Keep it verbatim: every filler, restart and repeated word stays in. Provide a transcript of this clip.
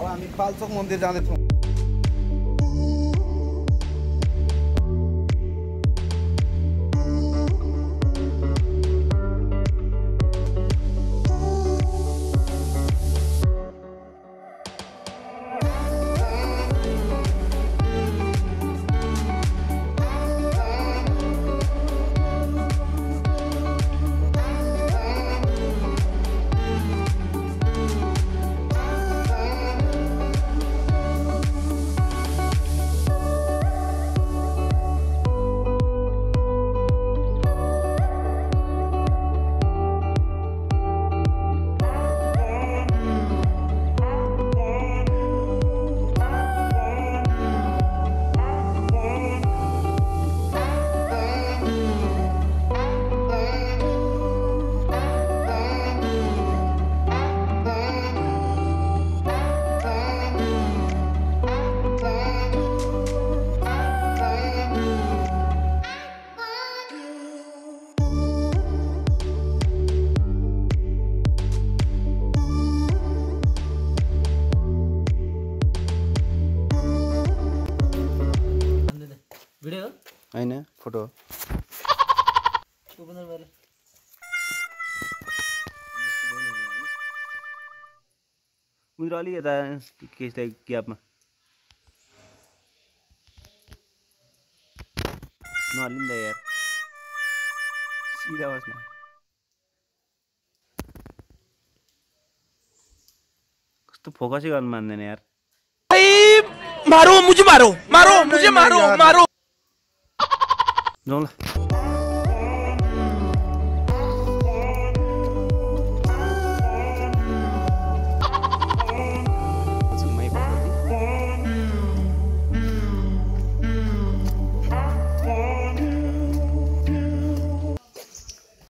हामी पाल्चोक मन्दिर जाँदैछौँ। भिडियो हैन फोटो ओपनर गरे उनीहरु अलि यता के चाहिँ ग्यापमा नहल्लिनु त यार सिधा बस्नु कस्तो फोकसै गर्नु मान्दैन यार मारो मुझे मारो मारो मुझे मारो मारो जाउँ ल